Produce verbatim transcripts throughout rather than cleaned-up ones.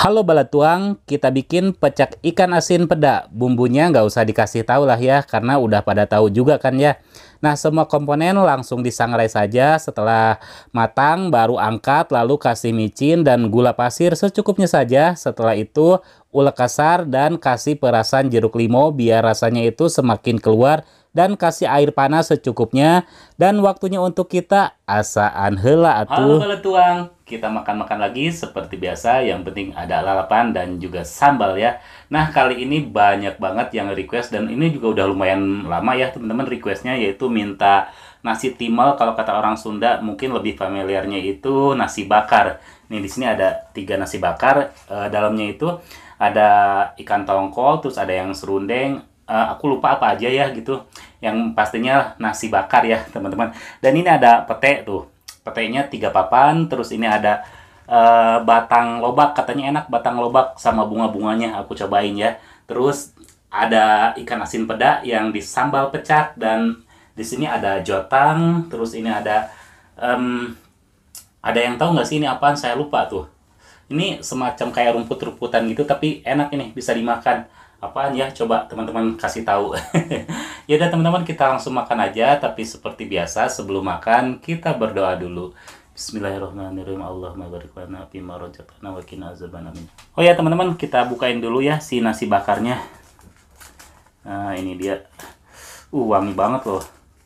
Halo Balatuang, kita bikin pecak ikan asin peda. Bumbunya nggak usah dikasih tahu lah ya, karena udah pada tahu juga kan ya. Nah, semua komponen langsung disangrai saja. Setelah matang, baru angkat, lalu kasih micin dan gula pasir secukupnya saja. Setelah itu, ulek kasar dan kasih perasan jeruk limau biar rasanya itu semakin keluar. Dan kasih air panas secukupnya. Dan waktunya untuk kita asaan heula atuh. Halo Balatuang, kita makan-makan lagi seperti biasa. Yang penting ada lalapan dan juga sambal ya. Nah, kali ini banyak banget yang request dan ini juga udah lumayan lama ya teman-teman requestnya, yaitu minta nasi timal. Kalau kata orang Sunda mungkin lebih familiarnya itu nasi bakar. Nih di sini ada tiga nasi bakar. E, dalamnya itu ada ikan tongkol, terus ada yang serundeng. E, aku lupa apa aja ya gitu. Yang pastinya nasi bakar ya teman-teman. Dan ini ada pete tuh. Petenya tiga papan, terus ini ada uh, batang lobak, katanya enak batang lobak sama bunga-bunganya, aku cobain ya. Terus ada ikan asin peda yang disambal pecak, dan di sini ada jotang. Terus ini ada um, ada yang tahu nggak sih ini apaan? Saya lupa tuh. Ini semacam kayak rumput-rumputan gitu, tapi enak ini, bisa dimakan. Apaan ya? Coba teman-teman kasih tahu. Ya udah teman-teman, kita langsung makan aja. Tapi seperti biasa sebelum makan kita berdoa dulu. Bismillahirrahmanirrahim. Allahumma barik lana fima razaqtana wa qina azabannar. Oh ya teman-teman, kita bukain dulu ya si nasi bakarnya. Nah, ini dia. Uh, wangi banget loh.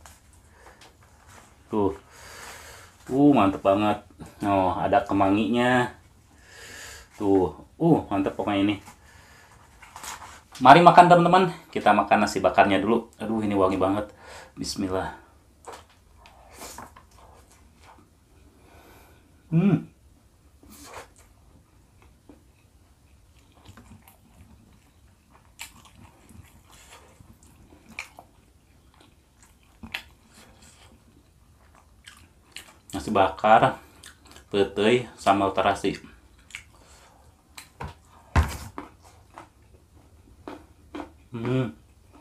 Tuh. Uh, mantep banget. Oh, ada kemanginya. Tuh. Uh, mantep pokoknya ini. Mari makan teman-teman, kita makan nasi bakarnya dulu. Aduh, ini wangi banget. Bismillah. Hmm. Nasi bakar, peuteuy, sambal terasi. Hmm.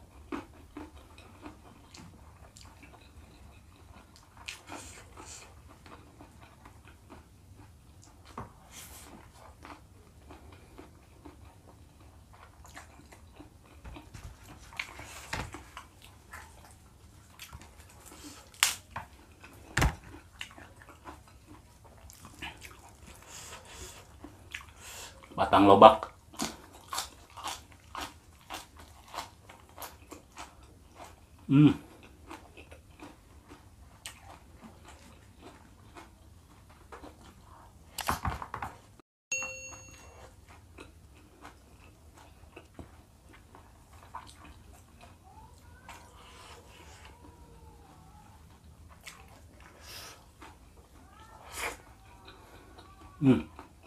Batang lobak. Hmm. Hmm.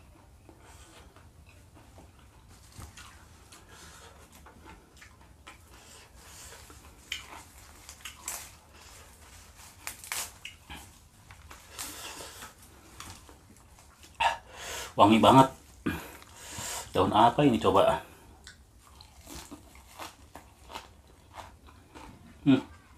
Wangi banget. Daun apa ini coba? Hmm.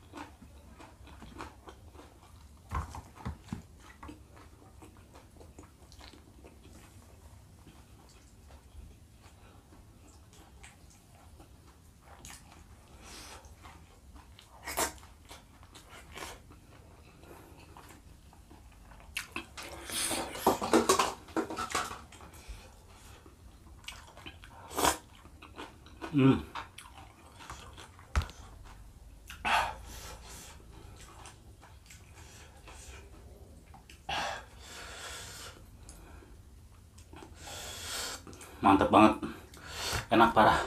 Hmm. Mantap banget. Enak parah.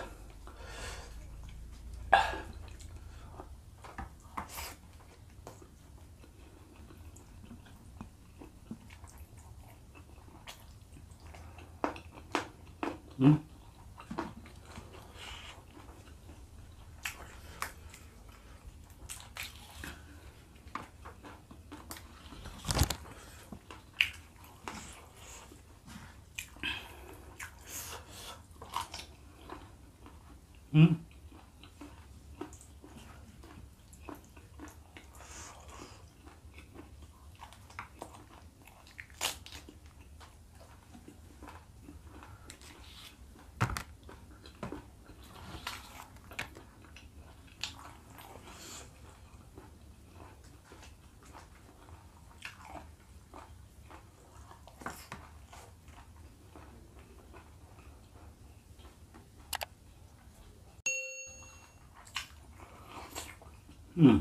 Hmm. Hmm. Hmm.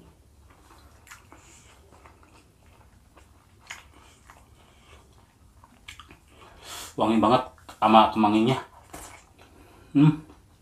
Wangi banget sama kemanginya. Hmm.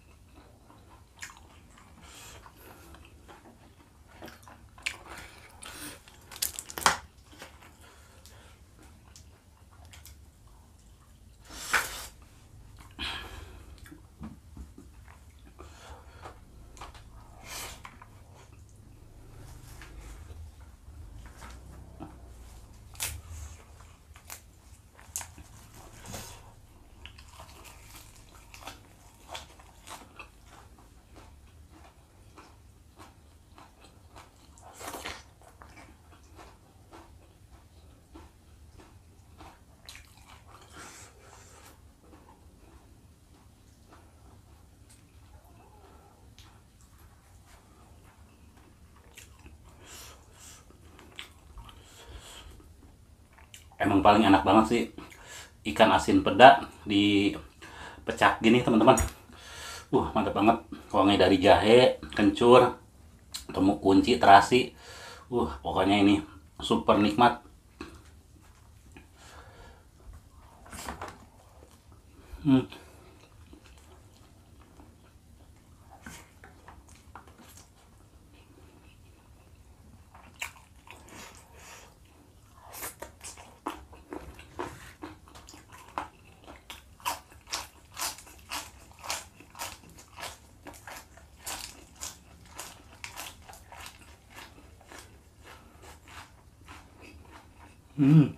Emang paling enak banget sih ikan asin peda di pecak gini teman-teman. Uh, mantap banget. Wangi dari jahe, kencur, temu kunci, terasi. Uh, pokoknya ini super nikmat. Hmm. Hmm.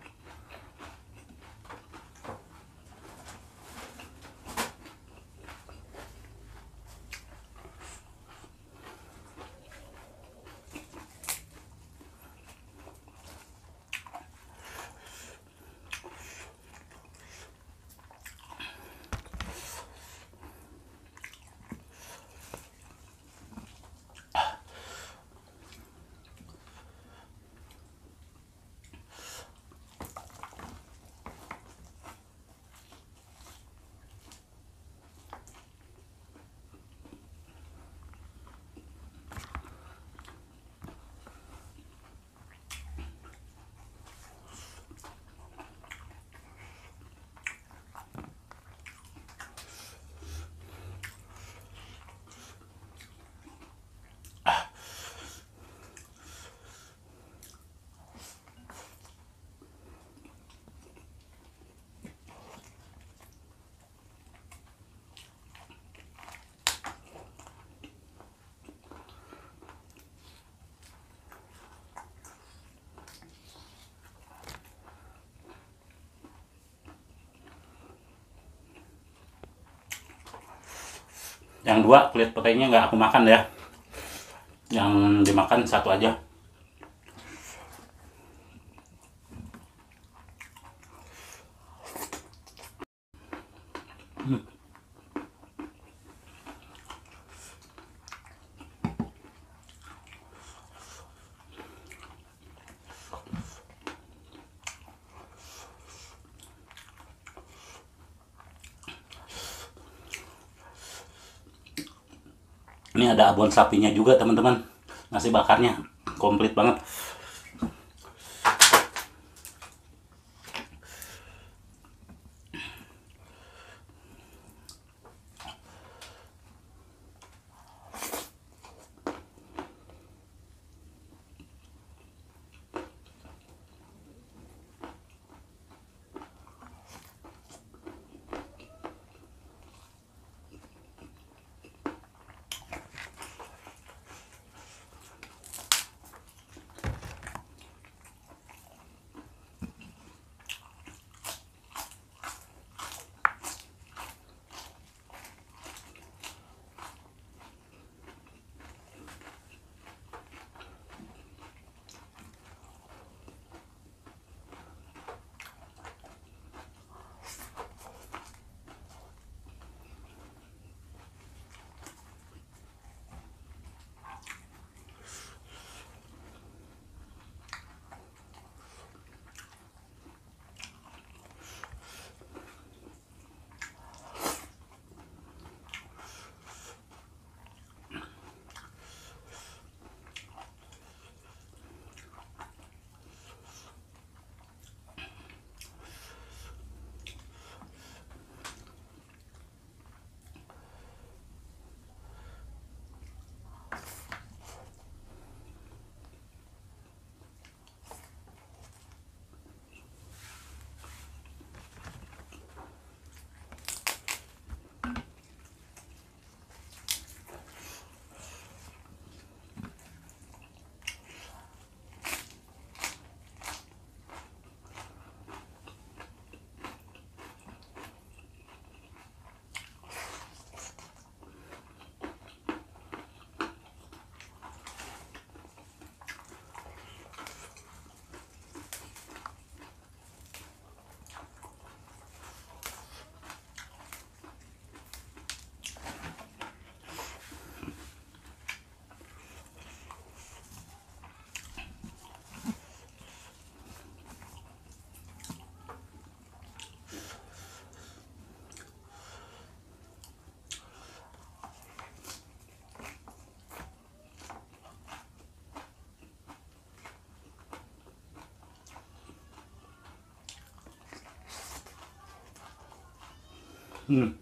Yang dua kulit petainya nggak aku makan ya. Yang dimakan satu aja. Hmm. Ini ada abon sapinya juga teman-teman. Nasi bakarnya komplit banget. Hmm.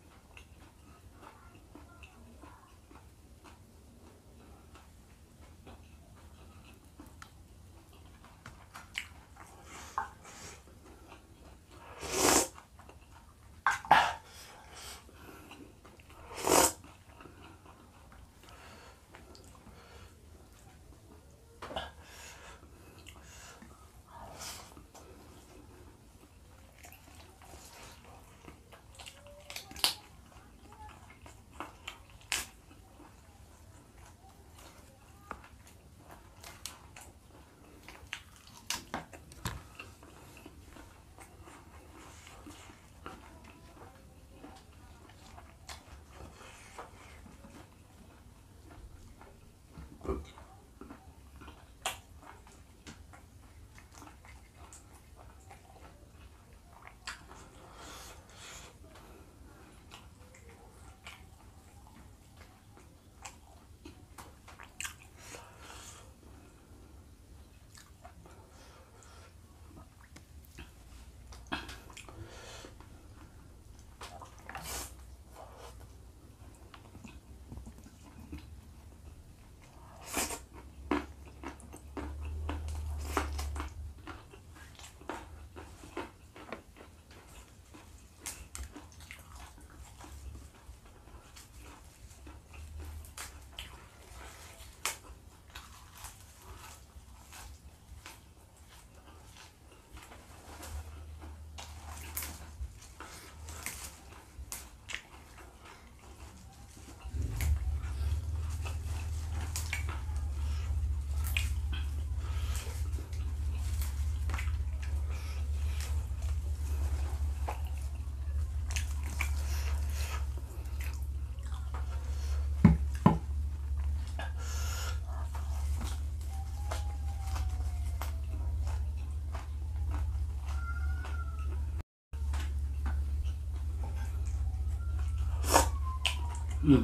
Hmm.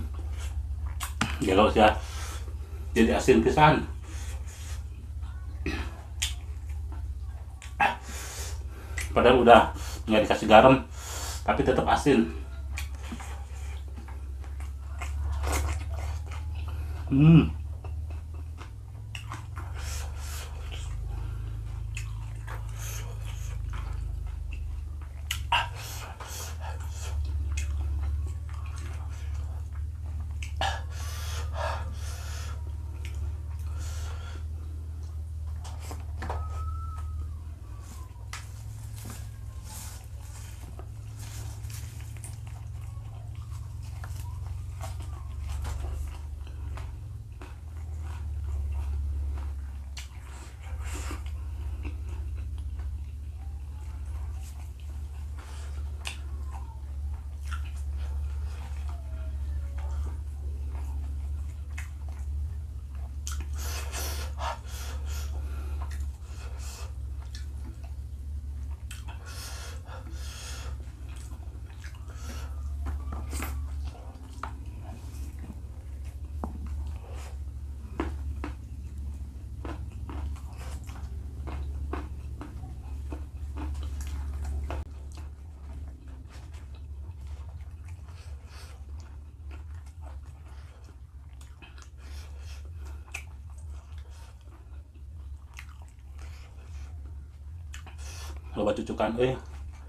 Gelo sih ya. Jadi asin pisan. Padahal udah nggak dikasih garam, tapi tetap asin. Hmm. Coba cucukan eh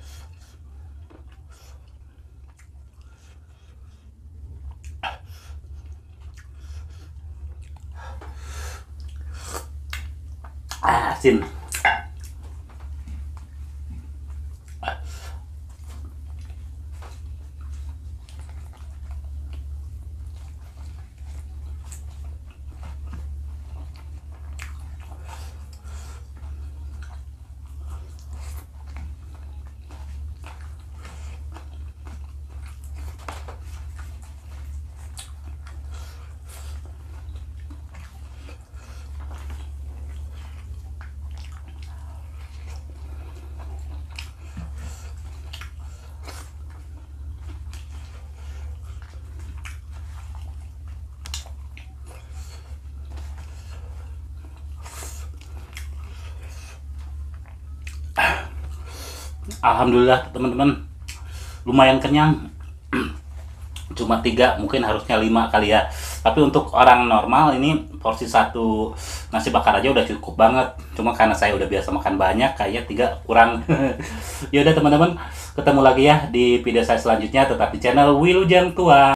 asin. Alhamdulillah teman-teman, lumayan kenyang. cuma tiga, mungkin harusnya lima kali ya. Tapi untuk orang normal ini porsi satu nasi bakar aja udah cukup banget. Cuma karena saya udah biasa makan banyak, kayaknya tiga kurang. Ya udah teman-teman, ketemu lagi ya di video saya selanjutnya, tetap di channel Wilujeng Tua.